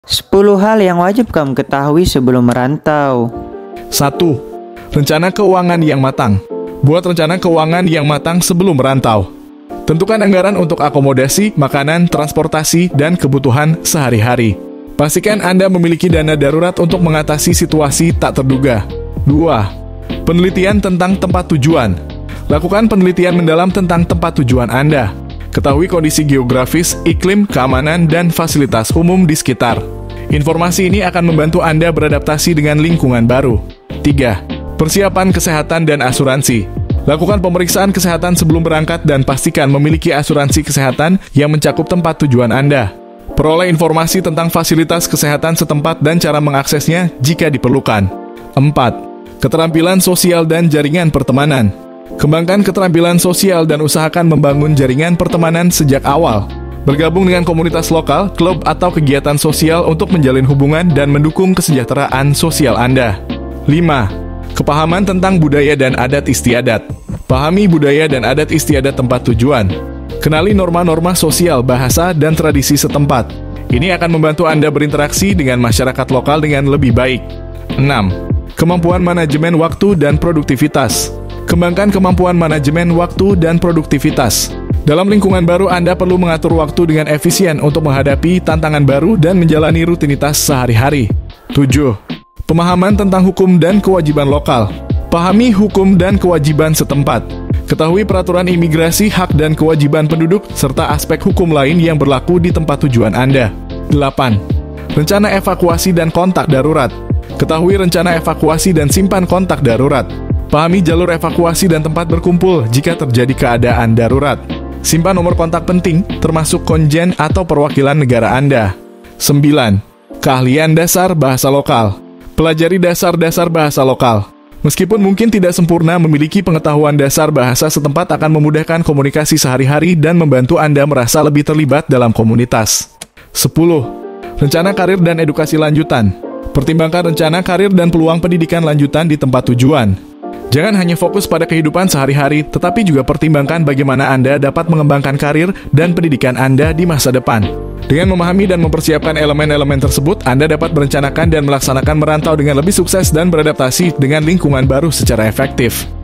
10 hal yang wajib kamu ketahui sebelum merantau. 1. Rencana keuangan yang matang. Buat rencana keuangan yang matang sebelum merantau. Tentukan anggaran untuk akomodasi, makanan, transportasi, dan kebutuhan sehari-hari. Pastikan Anda memiliki dana darurat untuk mengatasi situasi tak terduga. 2. Penelitian tentang tempat tujuan. Lakukan penelitian mendalam tentang tempat tujuan Anda. Ketahui kondisi geografis, iklim, keamanan, dan fasilitas umum di sekitar. Informasi ini akan membantu Anda beradaptasi dengan lingkungan baru. 3. Persiapan kesehatan dan asuransi. Lakukan pemeriksaan kesehatan sebelum berangkat dan pastikan memiliki asuransi kesehatan yang mencakup tempat tujuan Anda. Peroleh informasi tentang fasilitas kesehatan setempat dan cara mengaksesnya jika diperlukan. 4. Keterampilan sosial dan jaringan pertemanan. Kembangkan keterampilan sosial dan usahakan membangun jaringan pertemanan sejak awal. Bergabung dengan komunitas lokal, klub, atau kegiatan sosial untuk menjalin hubungan dan mendukung kesejahteraan sosial Anda. 5. Kepahaman tentang budaya dan adat istiadat. Pahami budaya dan adat istiadat tempat tujuan. Kenali norma-norma sosial, bahasa, dan tradisi setempat. Ini akan membantu Anda berinteraksi dengan masyarakat lokal dengan lebih baik. 6. Kemampuan manajemen waktu dan produktivitas. Kembangkan kemampuan manajemen waktu dan produktivitas. Dalam lingkungan baru, Anda perlu mengatur waktu dengan efisien untuk menghadapi tantangan baru dan menjalani rutinitas sehari-hari. 7. Pemahaman tentang hukum dan kewajiban lokal. Pahami hukum dan kewajiban setempat. Ketahui peraturan imigrasi, hak dan kewajiban penduduk, serta aspek hukum lain yang berlaku di tempat tujuan Anda. 8. Rencana evakuasi dan kontak darurat. Ketahui rencana evakuasi dan simpan kontak darurat. Pahami jalur evakuasi dan tempat berkumpul jika terjadi keadaan darurat. Simpan nomor kontak penting, termasuk konjen atau perwakilan negara Anda. 9. Keahlian dasar bahasa lokal. Pelajari dasar-dasar bahasa lokal. Meskipun mungkin tidak sempurna, memiliki pengetahuan dasar bahasa setempat akan memudahkan komunikasi sehari-hari dan membantu Anda merasa lebih terlibat dalam komunitas. 10. Rencana karir dan edukasi lanjutan. Pertimbangkan rencana karir dan peluang pendidikan lanjutan di tempat tujuan. Jangan hanya fokus pada kehidupan sehari-hari, tetapi juga pertimbangkan bagaimana Anda dapat mengembangkan karir dan pendidikan Anda di masa depan. Dengan memahami dan mempersiapkan elemen-elemen tersebut, Anda dapat merencanakan dan melaksanakan merantau dengan lebih sukses dan beradaptasi dengan lingkungan baru secara efektif.